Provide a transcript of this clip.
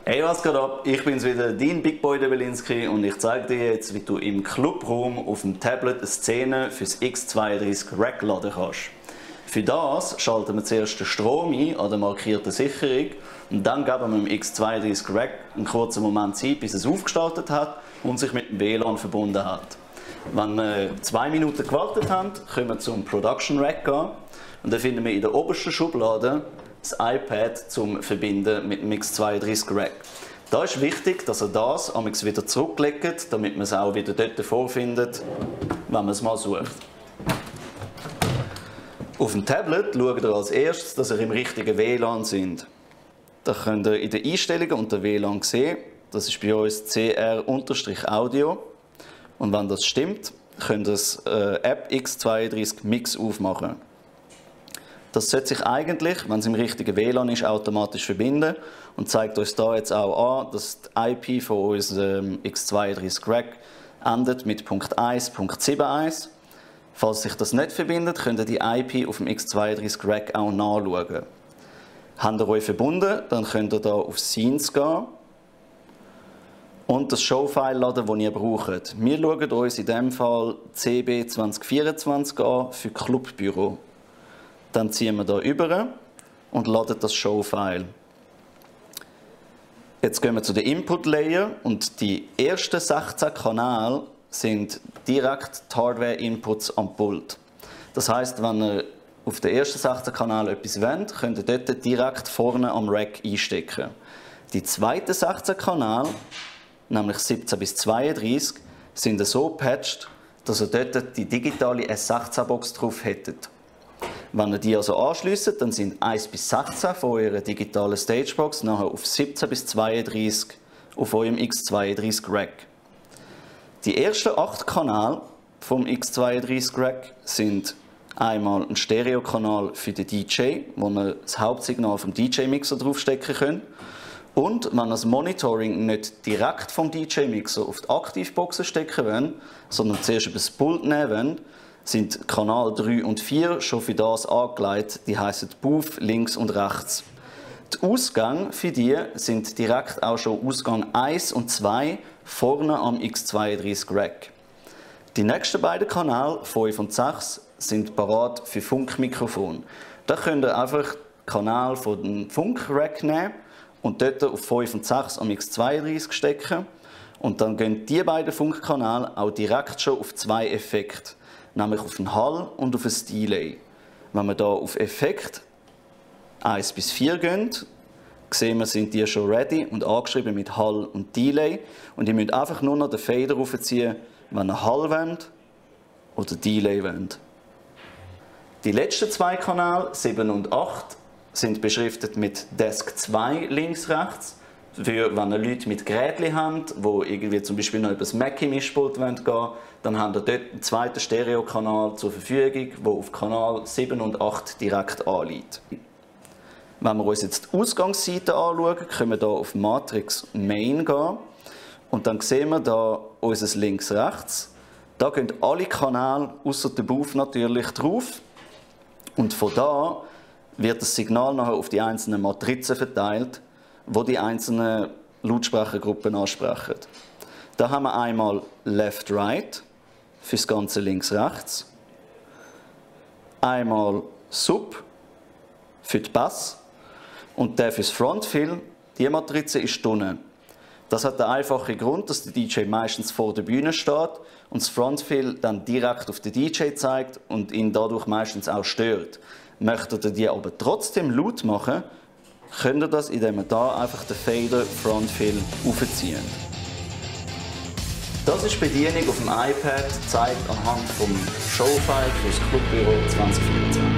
Hey, was geht ab? Ich bin's wieder, dein Big Boy Debelinski, und ich zeige dir jetzt, wie du im Clubraum auf dem Tablet eine Szene für das X32 Rack laden kannst. Für das schalten wir zuerst den Strom ein an der markierten Sicherung und dann geben wir dem X32 Rack einen kurzen Moment Zeit, bis es aufgestartet hat und sich mit dem WLAN verbunden hat. Wenn wir 2 Minuten gewartet haben, können wir zum Production Rack gehen und dann finden wir in der obersten Schublade das iPad zum Verbinden mit dem X32 Rack. Da ist wichtig, dass ihr das wieder zurücklegt, damit man es auch wieder dort vorfindet, wenn man es mal sucht. Auf dem Tablet schaut ihr als erstes, dass ihr im richtigen WLAN sind. Da könnt ihr in den Einstellungen unter WLAN sehen. Das ist bei uns CR-Audio. Und wenn das stimmt, könnt ihr das App X32 Mix aufmachen. Das sollte sich eigentlich, wenn es im richtigen WLAN ist, automatisch verbinden und zeigt uns da jetzt auch an, dass die IP von unserem X32 Rack endet mit .1.71. Falls sich das nicht verbindet, könnt ihr die IP auf dem X32 Rack auch nachschauen. Habt ihr euch verbunden, dann könnt ihr hier auf Scenes gehen und das Show-File laden, das ihr braucht. Wir schauen uns in diesem Fall CB 2024 an für Clubbüro. Dann ziehen wir hier über und laden das Show-File. Jetzt gehen wir zu den Input-Layer und die ersten 16 Kanäle sind direkt die Hardware-Inputs am Pult. Das heisst, wenn ihr auf den ersten 16 Kanälen etwas wollt, könnt ihr dort direkt vorne am Rack einstecken. Die zweiten 16 Kanäle, nämlich 17 bis 32, sind so gepatcht, dass ihr dort die digitale S16-Box drauf hättet. Wenn ihr die also anschliesst, dann sind 1 bis 16 von eurer digitalen Stagebox nachher auf 17 bis 32 auf eurem X32 Rack. Die ersten 8 Kanäle vom X32 Rack sind einmal ein Stereokanal für den DJ, wo ihr das Hauptsignal vom DJ-Mixer draufstecken könnt. Und wenn ihr das Monitoring nicht direkt vom DJ-Mixer auf die Aktivboxen stecken wollt, sondern zuerst über das Pult nehmen wollt, sind Kanal 3 und 4 schon für das angelegt, die heissen Booth links und rechts. Die Ausgänge für die sind direkt auch schon Ausgang 1 und 2 vorne am X32 Rack. Die nächsten beiden Kanäle, 5 und 6, sind parat für Funkmikrofon. Da könnt ihr einfach den Kanal von dem Funk-Rack nehmen und dort auf 5 und 6 am X32 stecken. Und dann gehen die beiden Funkkanäle auch direkt schon auf 2 Effekte, nämlich auf den Hall und auf ein Delay. Wenn wir hier auf Effekt 1 bis 4 gehen, sehen wir, sind die schon ready und angeschrieben mit Hall und Delay. Und ihr müsst einfach nur noch den Fader raufziehen, wenn ihr Hall wollt oder Delay wollt. Die letzten 2 Kanäle, 7 und 8, sind beschriftet mit Desk 2 links-rechts. Für wenn ihr Leute mit Geräten habt, die irgendwie zum Beispiel noch über das Mackie-Mischpult gehen wollen, dann habt ihr dort einen zweiten Stereokanal zur Verfügung, der auf Kanal 7 und 8 direkt anliegt. Wenn wir uns jetzt die Ausgangsseite anschauen, können wir hier auf Matrix Main gehen und dann sehen wir hier unser links-rechts. Da gehen alle Kanäle, außer der Booth natürlich, drauf und von da wird das Signal nachher auf die einzelnen Matrizen verteilt, wo die einzelnen Lautsprechergruppen ansprechen. Da haben wir einmal Left-Right für das ganze Links-Rechts, einmal Sub für die Bass und der für das Frontfill, die Matrize ist unten. Das hat den einfachen Grund, dass der DJ meistens vor der Bühne steht und das Frontfill dann direkt auf den DJ zeigt und ihn dadurch meistens auch stört. Möchtet ihr die aber trotzdem laut machen, könnt ihr das, indem ihr hier einfach den Fader Frontfill aufziehen. Das ist die Bedienung auf dem iPad, gezeigt anhand vom Showfile für das Clubbüro 2024.